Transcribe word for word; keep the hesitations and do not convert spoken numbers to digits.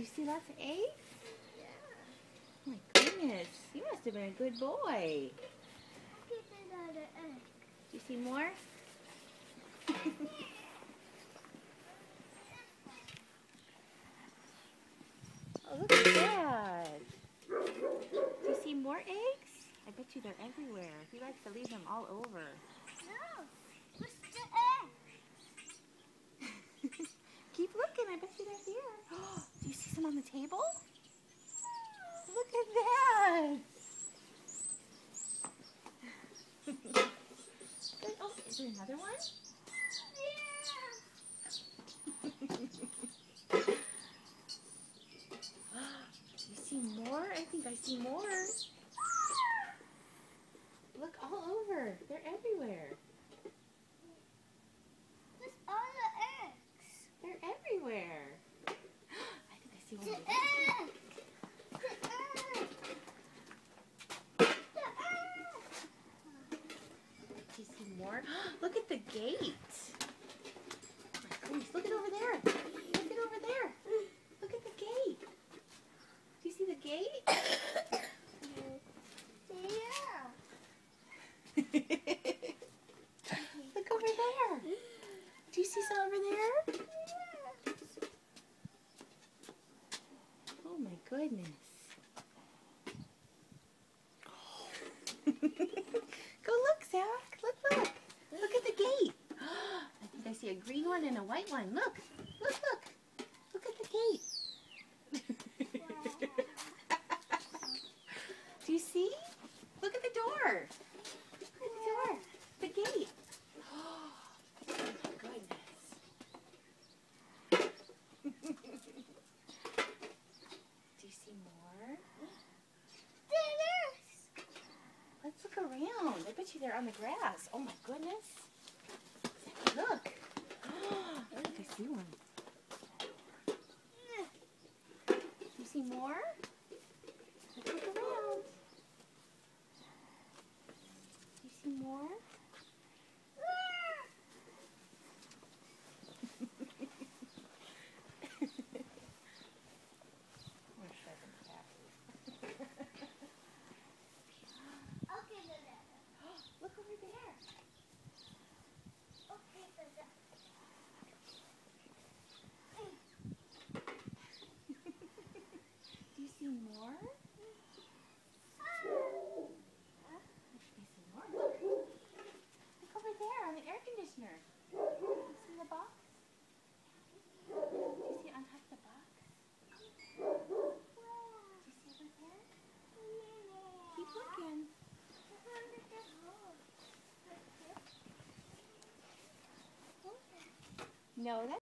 Do you see lots of eggs? Yeah. Oh my goodness. You must have been a good boy. Do you see more? Oh, look at that. Do you see more eggs? I bet you they're everywhere. He likes to leave them all over. No. What's the egg? Keep looking. I bet you they're here. Do you see some on the table? Look at that. Good. Oh, is there another one? Yeah. Do you see more? I think I see more. Look all over. They're everywhere. What's all the eggs? They're everywhere. I think I see one. The over egg. The egg. The egg. Do you see more? Look at the gate. Oh my goodness. Look at over there. Look at over there. Look at the gate. Do you see the gate? Yeah. Look over there. Do you see some over there? Oh my goodness. Go look, Zach. Look, look. Look at the gate. I think I see a green one and a white one. Look. Look, look. Look at the gate. Do you see? Look at the door. Look at the door. The gate. Oh my goodness. Do you see more? Let's look around. I bet you they're on the grass. Oh my goodness. Look. I think I see one. Do you see more? Let's look around. Do you see more? Look over there. Do you see more? I see more. Look. Look over there on the air conditioner. Do you see the box? Do you see on top of the box? Do you see over there? Keep looking. No, that's